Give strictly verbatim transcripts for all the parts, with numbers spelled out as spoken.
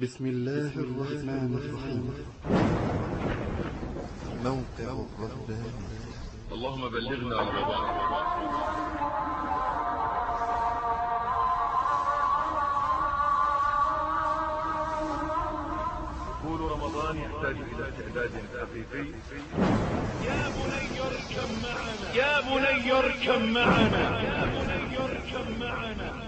بسم الله الرحمن الرحيم. موقع الرباني. اللهم بلغنا رمضان. دخول رمضان يحتاج إلى استعداد حقيقي. يا بني اركب معنا يا بني اركب معنا يا بني اركب معنا.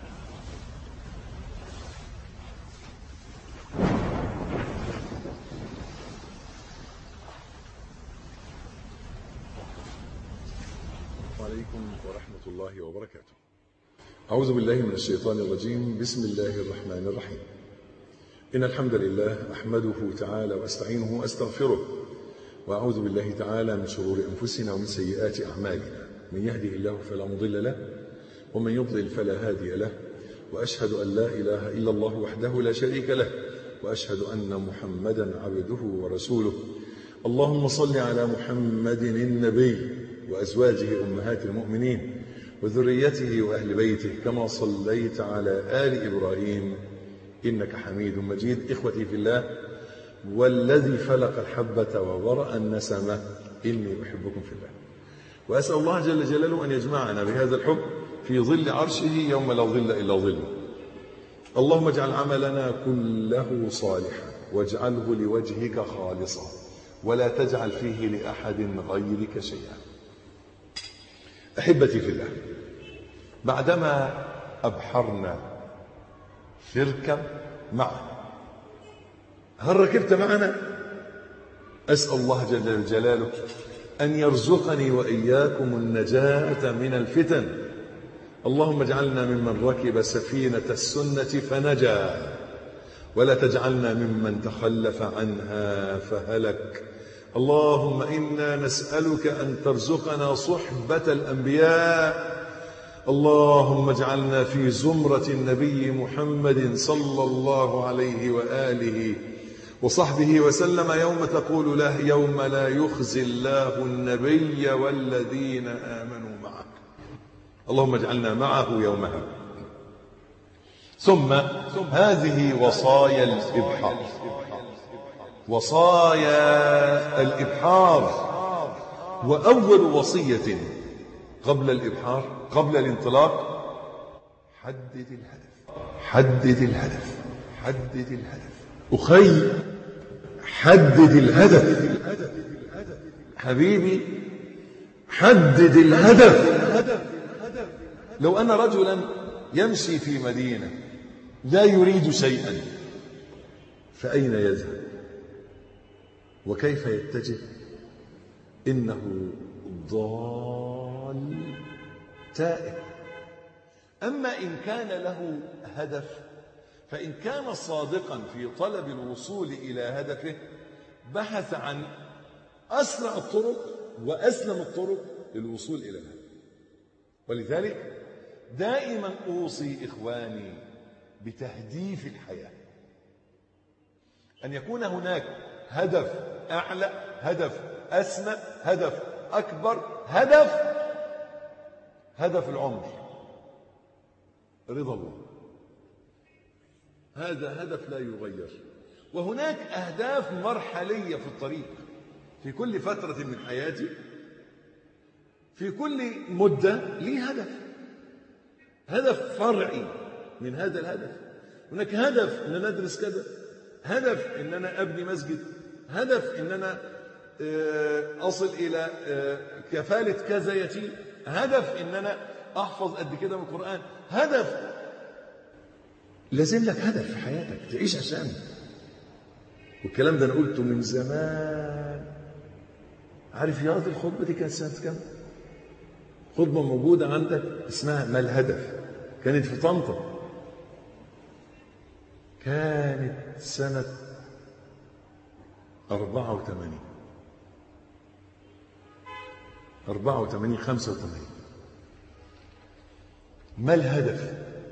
عليكم ورحمة الله وبركاته. أعوذ بالله من الشيطان الرجيم. بسم الله الرحمن الرحيم. إن الحمد لله أحمده تعالى وأستعينه وأستغفره، وأعوذ بالله تعالى من شرور أنفسنا ومن سيئات أعمالنا. من يهده الله فلا مضل له، ومن يضلل فلا هادي له، وأشهد أن لا إله إلا الله وحده لا شريك له، وأشهد أن محمدا عبده ورسوله. اللهم صل على محمد النبي وأزواجه أمهات المؤمنين وذريته وأهل بيته كما صليت على آل إبراهيم إنك حميد مجيد. إخوتي في الله، والذي فلق الحبة وبرأ النسمة إني أحبكم في الله، وأسأل الله جل جلاله أن يجمعنا بهذا الحب في ظل عرشه يوم لا ظل إلا ظله. اللهم اجعل عملنا كله صالحا واجعله لوجهك خالصا، ولا تجعل فيه لأحد غيرك شيئا. أحبتي في الله، بعدما أبحرنا في اركب معنا، هل ركبت معنا؟ أسأل الله جل جلاله أن يرزقني وإياكم النجاة من الفتن. اللهم اجعلنا ممن ركب سفينة السنة فنجا، ولا تجعلنا ممن تخلف عنها فهلك. اللهم إنا نسألك أن ترزقنا صحبة الأنبياء. اللهم اجعلنا في زمرة النبي محمد صلى الله عليه وآله وصحبه وسلم يوم تقول له يوم لا يخزي الله النبي والذين آمنوا معه. اللهم اجعلنا معه يومها. ثم هذه وصايا الإبحار، وصايا الإبحار. وأول وصية قبل الإبحار، قبل الانطلاق: حدد الهدف. حدد الهدف. حدد الهدف أخي، حدد الهدف. حبيبي، حدد الهدف. لو أن رجلا يمشي في مدينة لا يريد شيئا، فأين يذهب وكيف يتجه؟ إنه ضال تائه. أما إن كان له هدف، فإن كان صادقا في طلب الوصول إلى هدفه بحث عن أسرع الطرق وأسلم الطرق للوصول إلى الهدف. ولذلك دائما أوصي إخواني بتهديف الحياة، أن يكون هناك هدف أعلى، هدف أسمى، هدف أكبر، هدف هدف العمر، رضا الله. هذا هدف لا يغير. وهناك أهداف مرحلية في الطريق، في كل فترة من حياتي، في كل مدة لي هدف، هدف فرعي من هذا الهدف. هناك هدف أن أنا أدرس كذا، هدف أن أنا أبني مسجد، هدف أن أنا أصل إلى كفالة كذا يتيم، هدف أن أنا أحفظ قد كده من القرآن، هدف. لازم لك هدف في حياتك تعيش عشانه. والكلام ده أنا قلته من زمان. عارف يا راجل الخطبة دي كانت سنة كام؟ خطبة موجودة عندك اسمها ما الهدف، كانت في طنطا، كانت سنة أربعة وثمانين أربعة وثمانين خمسة وثمانين. ما الهدف؟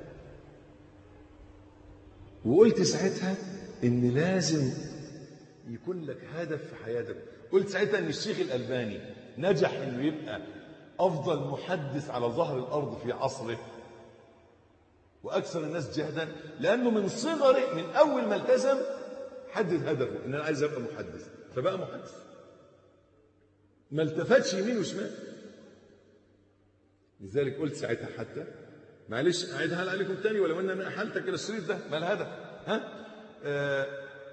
وقلت ساعتها إن لازم يكون لك هدف في حياتك. قلت ساعتها إن الشيخ الألباني نجح إنه يبقى أفضل محدث على ظهر الأرض في عصره، وأكثر الناس جهدا، لأنه من صغره من أول ما التزم حدد هدفه إن أنا عايز أبقى محدث، فبقى محدث، ما التفتش يمين وشمال. لذلك قلت ساعتها حتى معلش أعيدها عليكم تاني ولو أن أنا أحلتك إلى الشريط ده، ما الهدف؟ ها؟ آه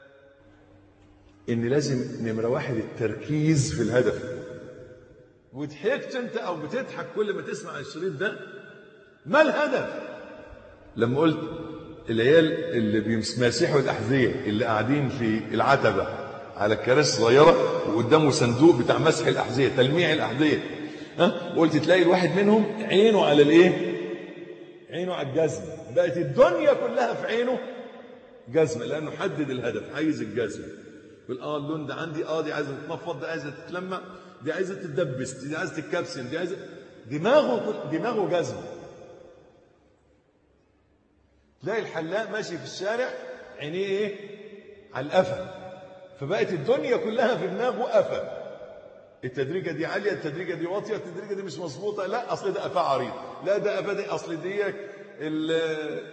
إن لازم نمرة واحد التركيز في الهدف. وضحكت أنت أو بتضحك كل ما تسمع الشريط ده، ما الهدف؟ لما قلت العيال اللي بيمسحوا الأحذية اللي قاعدين في العتبة على الكراسي الصغيرة وقدامه صندوق بتاع مسح الأحذية تلميع الأحذية، ها؟ قلت تلاقي الواحد منهم عينه على الإيه؟ عينه على الجزمة، بقت الدنيا كلها في عينه جزمة، لأنه حدد الهدف، عايز الجزمة. يقول اه اللون ده عندي، اه دي عايزة تتنفض، دي عايزة تتلمع، دي عايزة تتدبس، دي عايزة تتكبسن، دي عايزة، دماغه دماغه جزمة. تلاقي الحلاق ماشي في الشارع عينيه ايه؟ على القفا، فبقت الدنيا كلها في دماغه قفا. التدريجه دي عاليه، التدريجه دي واطيه، التدريجه دي مش مظبوطه، لا اصل ده قفا عريض، لا ده قفا دي اصل دي ال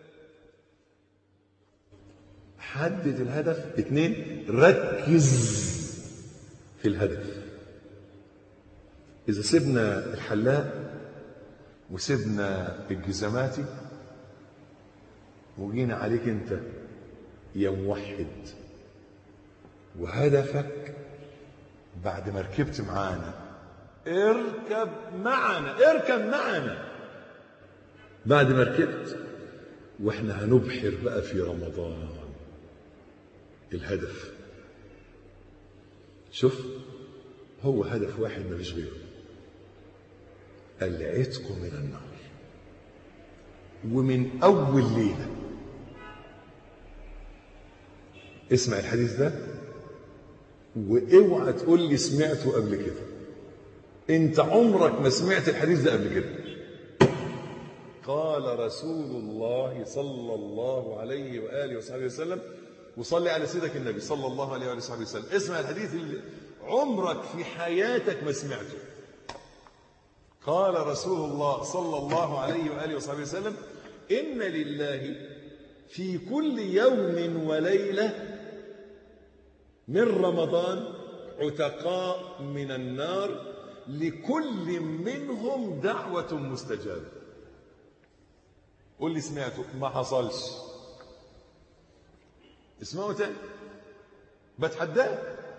حدد الهدف. اثنين، ركز في الهدف. اذا سيبنا الحلاق وسيبنا الجزماتي وجينا عليك انت يا موحد وهدفك بعد ما ركبت معانا، اركب معنا، اركب معنا بعد ما ركبت، واحنا هنبحر بقى في رمضان الهدف. شوف، هو هدف واحد ما فيش غيره، العتق من النار. ومن اول ليله اسمع الحديث ده واوعى تقول لي سمعته قبل كده، انت عمرك ما سمعت الحديث ده قبل كده. قال رسول الله صلى الله عليه واله وصحبه وسلم، وصلي على سيدك النبي صلى الله عليه واله وصحبه وسلم، اسمع الحديث اللي عمرك في حياتك ما سمعته. قال رسول الله صلى الله عليه واله وصحبه وسلم: ان لله في كل يوم وليله من رمضان عتقاء من النار لكل منهم دعوة مستجابة. قول لي سمعته؟ ما حصلش. اسمعوا تاني، بتحداه.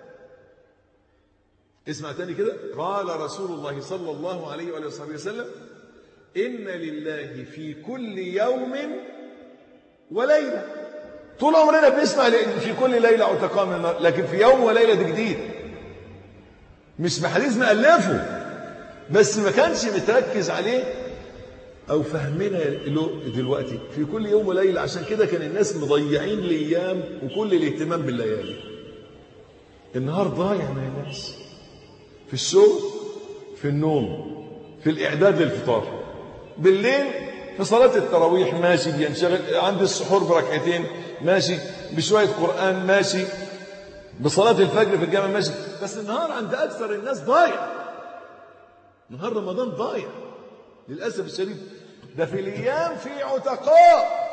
اسمع تاني كده. قال رسول الله صلى الله عليه وآله وصحبه وسلم: إن لله في كل يوم وليلة. طول عمرنا بنسمع في كل ليلة عتقاء من النار، لكن في يوم وليلة دي جديد، مش بحديث مألفه، بس ما كانش متركز عليه أو فهمنا له دلوقتي. في كل يوم وليلة، عشان كده كان الناس مضيعين الأيام وكل الاهتمام بالليالي. النهار ضايع من الناس، في الشغل، في النوم، في الإعداد للفطار، بالليل في صلاة التراويح ماشي بينشغل، عند السحور بركعتين ماشي، بشوية قرآن ماشي، بصلاة الفجر في الجامع ماشي. بس النهار عند أكثر الناس ضايع، نهار رمضان ضايع للأسف الشديد. ده في الأيام في عتقاء،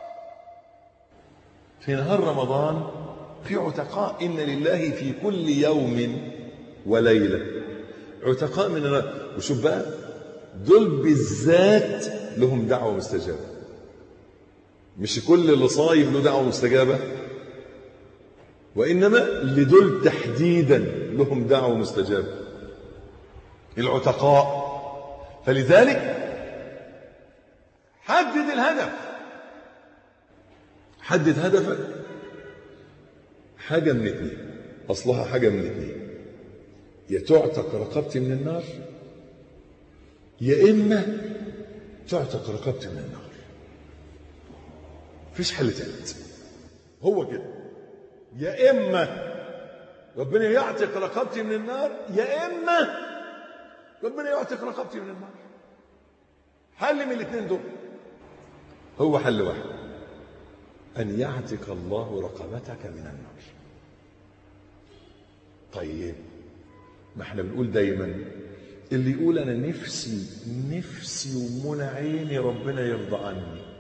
في نهار رمضان في عتقاء. إن لله في كل يوم وليلة عتقاء من النار. وشوف بقى، دول بالذات لهم دعوة مستجابة، مش كل اللي صايم له دعوة مستجابة، وإنما لدول تحديدا لهم دعوة مستجابة، العتقاء. فلذلك حدد الهدف، حدد هدفك. حاجة من اتنين، أصلها حاجة من اتنين: يا تعتق رقبتي من النار، يا إما تعتق رقبتي من النار. مفيش حل تالت، هو كده. يا إما ربنا يعتق رقبتي من النار، يا إما ربنا يعتق رقبتي من النار. حل من الاثنين دول، هو حل واحد: أن يعتق الله رقبتك من النار. طيب، ما احنا بنقول دايما اللي يقول أنا نفسي نفسي ومنى عيني ربنا يرضى عني،